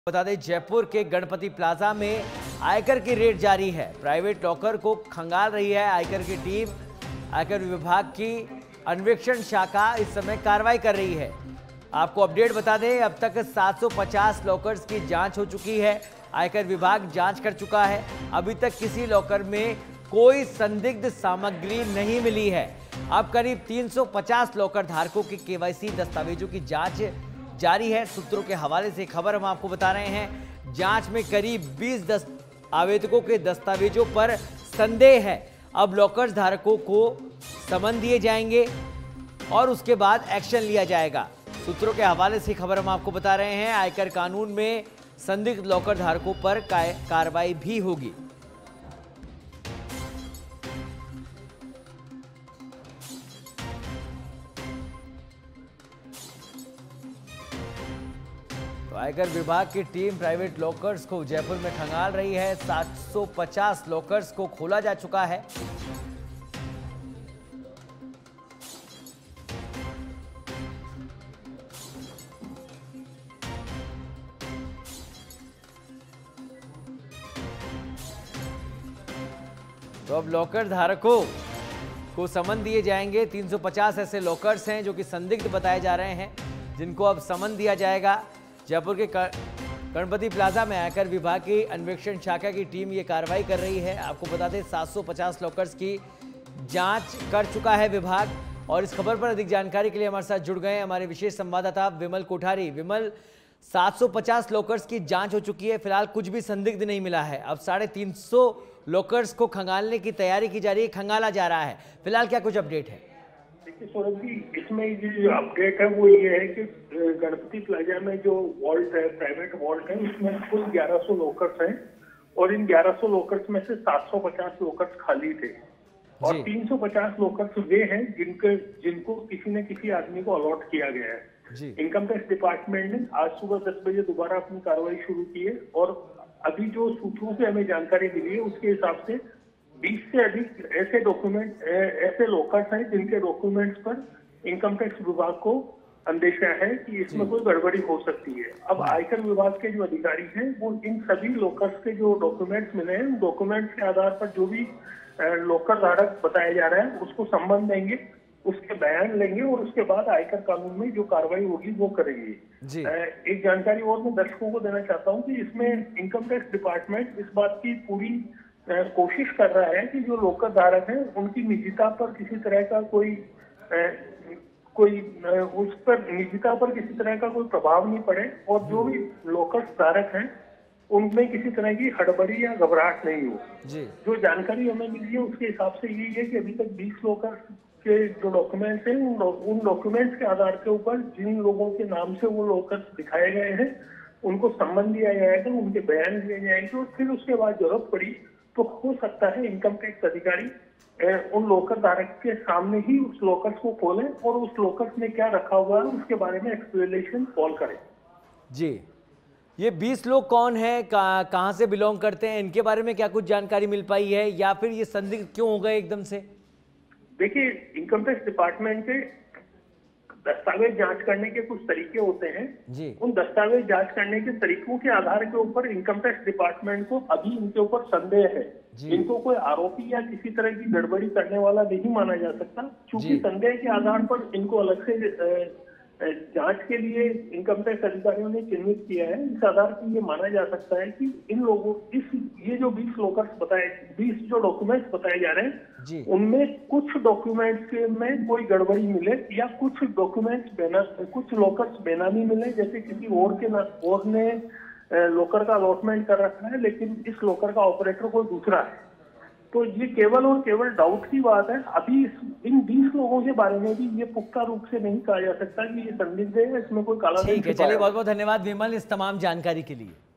बता दें, जयपुर के गणपति प्लाजा में आयकर की रेड जारी है। प्राइवेट लॉकर को खंगाल रही है आयकर की टीम। आयकर विभाग की अन्वेषण शाखा इस समय कार्रवाई कर रही है। आपको अपडेट बता दें, अब तक 750 लॉकर्स की जांच हो चुकी है। आयकर विभाग जांच कर चुका है। अभी तक किसी लॉकर में कोई संदिग्ध सामग्री नहीं मिली है। अब करीब 350 लॉकर धारकों के केवाईसी दस्तावेजों की जांच जारी है। सूत्रों के हवाले से खबर हम आपको बता रहे हैं। जांच में करीब 20 आवेदकों के दस्तावेजों पर संदेह है। अब लॉकर्स धारकों को समन दिए जाएंगे और उसके बाद एक्शन लिया जाएगा। सूत्रों के हवाले से खबर हम आपको बता रहे हैं। आयकर कानून में संदिग्ध लॉकर धारकों पर कार्रवाई भी होगी। तो आयकर विभाग की टीम प्राइवेट लॉकर्स को जयपुर में खंगाल रही है। 750 लॉकर्स को खोला जा चुका है। तो अब लॉकर धारकों को समन दिए जाएंगे। 350 ऐसे लॉकर्स हैं जो कि संदिग्ध बताए जा रहे हैं, जिनको अब समन दिया जाएगा। जयपुर के गणपति प्लाजा में आयकर विभाग की अन्वेषण शाखा की टीम ये कार्रवाई कर रही है। आपको बता दें, 750 लॉकर्स की जांच कर चुका है विभाग। और इस खबर पर अधिक जानकारी के लिए हमारे साथ जुड़ गए हमारे विशेष संवाददाता विमल कोठारी। विमल, 750 लॉकर्स की जांच हो चुकी है, फिलहाल कुछ भी संदिग्ध नहीं मिला है। अब 350 लॉकर्स को खंगालने की तैयारी की जा रही है, खंगाला जा रहा है। फिलहाल क्या कुछ अपडेट है? देखिए सौरभ जी, इसमें जो अपडेट है वो ये है कि गणपति प्लाजा में जो वॉल्ट है, प्राइवेट वॉल्ट है, उसमें कुल 1100 लॉकर्स हैं और इन 1100 लॉकर्स में से 750 लॉकर्स खाली थे और 350 लॉकर्स वे हैं जिनको किसी न किसी आदमी को अलॉट किया गया है। इनकम टैक्स डिपार्टमेंट ने आज सुबह 10 बजे दोबारा अपनी कार्रवाई शुरू की है और अभी जो सूत्रों से हमें जानकारी मिली है उसके हिसाब से 20 से अधिक ऐसे लॉकर्स हैं जिनके डॉक्यूमेंट्स पर इनकम टैक्स विभाग को अंदेशा है कि इसमें कोई गड़बड़ी हो सकती है। अब आयकर विभाग के जो अधिकारी हैं वो इन सभी लॉकर्स के जो डॉक्यूमेंट्स मिले हैं, उन डॉक्यूमेंट्स के आधार पर जो भी लॉकर धारक बताया जा रहा है उसको संबंध देंगे, उसके बयान लेंगे और उसके बाद आयकर कानून में जो कार्रवाई होगी वो करेंगे। एक जानकारी और मैं दर्शकों को देना चाहता हूँ कि इसमें इनकम टैक्स डिपार्टमेंट इस बात की पूरी कोशिश कर रहा है कि जो लॉकर धारक हैं उनकी निजता पर किसी तरह का कोई प्रभाव नहीं पड़े और जो भी लॉकर धारक हैं उनमें किसी तरह की हड़बड़ी या घबराहट नहीं हो। जो जानकारी हमें मिली है उसके हिसाब से यही है कि अभी तक 20 लॉकर के जो डॉक्यूमेंट्स हैं उन डॉक्यूमेंट्स के आधार के ऊपर जिन लोगों के नाम से वो लॉकर दिखाए गए हैं उनको सम्मान दिया जाएगा, उनके बयान दिए जाएंगे और फिर उसके बाद जरूरत पड़ी तो हो सकता है इनकम टैक्स अधिकारी उन लॉकर धारक के सामने ही उस लॉकर्स को खोलें और उस लॉकर्स में क्या रखा हुआ है उसके बारे में एक्सप्लेनेशन कॉल करें। जी, ये 20 लोग कौन है, कहाँ से बिलोंग करते हैं, इनके बारे में क्या कुछ जानकारी मिल पाई है या फिर ये संदिग्ध क्यों हो गए एकदम से? देखिए, इनकम टैक्स डिपार्टमेंट के दस्तावेज जांच करने के कुछ तरीके होते हैं जी। उन दस्तावेज जांच करने के तरीकों के आधार के ऊपर इनकम टैक्स डिपार्टमेंट को अभी इनके ऊपर संदेह है। इनको कोई आरोपी या किसी तरह की गड़बड़ी करने वाला नहीं माना जा सकता। क्योंकि संदेह के आधार पर इनको अलग से जांच के लिए इनकम टैक्स अधिकारियों ने चिन्हित किया है। इस आधार पर ये माना जा सकता है कि इन लोगों ये जो 20 डॉक्यूमेंट्स बताए जा रहे हैं उनमें कुछ डॉक्यूमेंट्स में कोई गड़बड़ी मिले या कुछ कुछ लॉकर्स बेनामी मिले, जैसे किसी और ने लॉकर का अलॉटमेंट कर रखा है लेकिन इस लॉकर का ऑपरेटर कोई दूसरा है। तो ये केवल और केवल डाउट की बात है। अभी इन 20 लोगों के बारे में भी ये पुख्ता रूप से नहीं कहा जा सकता कि ये संदिग्ध है, इसमें कोई काला। ठीक है, चलिए बहुत बहुत धन्यवाद विमल इस तमाम जानकारी के लिए।